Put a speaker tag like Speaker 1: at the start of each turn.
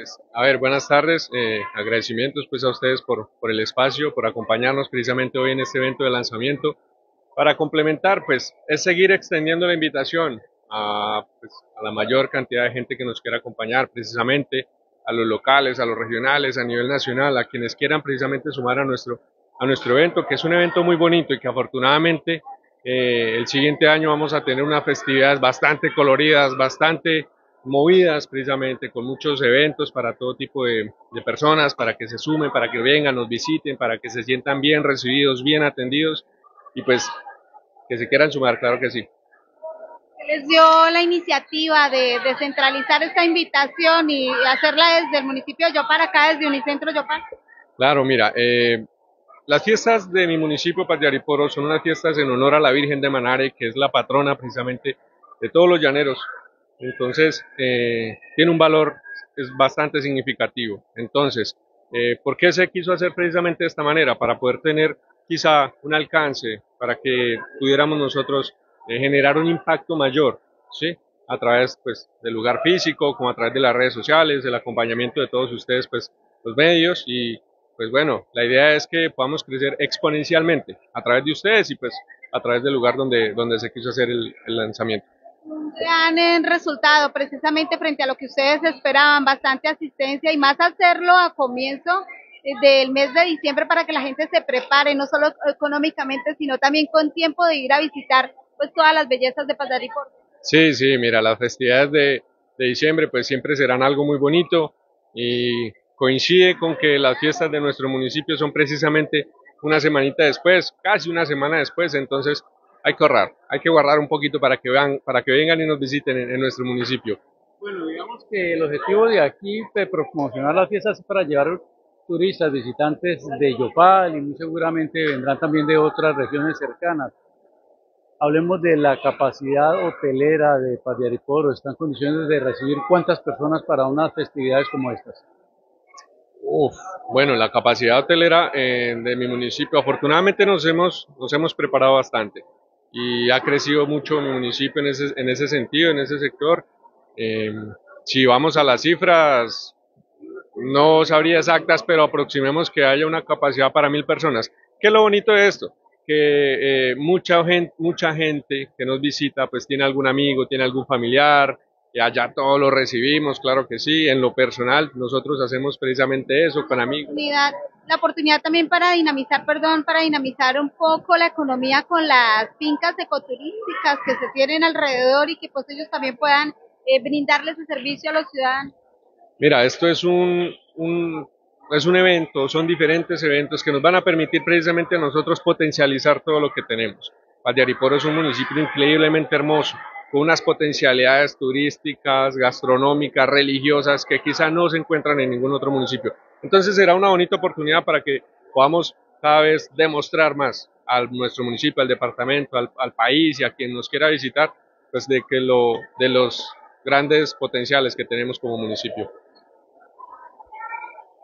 Speaker 1: Pues, a ver, buenas tardes. Agradecimientos pues a ustedes por el espacio, por acompañarnos precisamente hoy en este evento de lanzamiento. Para complementar, pues es seguir extendiendo la invitación a la mayor cantidad de gente que nos quiera acompañar, precisamente a los locales, a los regionales, a nivel nacional, a quienes quieran precisamente sumar a nuestro evento, que es un evento muy bonito y que afortunadamente el siguiente año vamos a tener unas festividades bastante coloridas, bastante movidas precisamente, con muchos eventos para todo tipo de personas, para que se sumen, para que vengan, nos visiten, para que se sientan bien recibidos, bien atendidos y pues que se quieran sumar, claro que sí.
Speaker 2: ¿Qué les dio la iniciativa de descentralizar esta invitación y hacerla desde el municipio de Yopal, acá desde Unicentro Yopal?
Speaker 1: Claro, mira, las fiestas de mi municipio, Patriariporo, son unas fiestas en honor a la Virgen de Manare, que es la patrona precisamente de todos los llaneros. Entonces, tiene un valor es bastante significativo. Entonces, ¿por qué se quiso hacer precisamente de esta manera? Para poder tener quizá un alcance, para que pudiéramos nosotros generar un impacto mayor, ¿sí? A través pues, del lugar físico, como a través de las redes sociales, del acompañamiento de todos ustedes, pues, los medios y pues bueno, la idea es que podamos crecer exponencialmente a través de ustedes y pues a través del lugar donde se quiso hacer el lanzamiento.
Speaker 2: Han en resultado precisamente frente a lo que ustedes esperaban, bastante asistencia y más hacerlo a comienzo del mes de diciembre para que la gente se prepare, no solo económicamente, sino también con tiempo de ir a visitar pues todas las bellezas de Pasaripor.
Speaker 1: Sí, sí, mira, las festividades de diciembre pues siempre serán algo muy bonito y coincide con que las fiestas de nuestro municipio son precisamente una semanita después, casi una semana después, entonces hay que guardar un poquito para que vengan y nos visiten en nuestro municipio.
Speaker 3: Bueno, digamos que el objetivo de aquí de promocionar las fiestas es para llevar turistas, visitantes de Yopal y muy seguramente vendrán también de otras regiones cercanas. Hablemos de la capacidad hotelera de Paviariporo. ¿Está en condiciones de recibir cuántas personas para unas festividades como estas?
Speaker 1: Uf, bueno, la capacidad hotelera de mi municipio, afortunadamente nos hemos preparado bastante y ha crecido mucho mi municipio en ese sentido, en ese sector. Eh, si vamos a las cifras, no sabría exactas, pero aproximemos que haya una capacidad para 1.000 personas. ¿Qué es lo bonito de esto? Que mucha gente que nos visita, pues tiene algún amigo, tiene algún familiar, y allá todos lo recibimos, claro que sí. En lo personal, nosotros hacemos precisamente eso con amigos.
Speaker 2: La oportunidad también para dinamizar, perdón, para dinamizar un poco la economía con las fincas ecoturísticas que se tienen alrededor y que pues ellos también puedan brindarles ese servicio a los ciudadanos.
Speaker 1: Mira, esto es un evento, son diferentes eventos que nos van a permitir precisamente a nosotros potencializar todo lo que tenemos. Vallariporo es un municipio increíblemente hermoso, con unas potencialidades turísticas, gastronómicas, religiosas, que quizá no se encuentran en ningún otro municipio. Entonces será una bonita oportunidad para que podamos cada vez demostrar más a nuestro municipio, al departamento, al país y a quien nos quiera visitar, pues de los grandes potenciales que tenemos como municipio.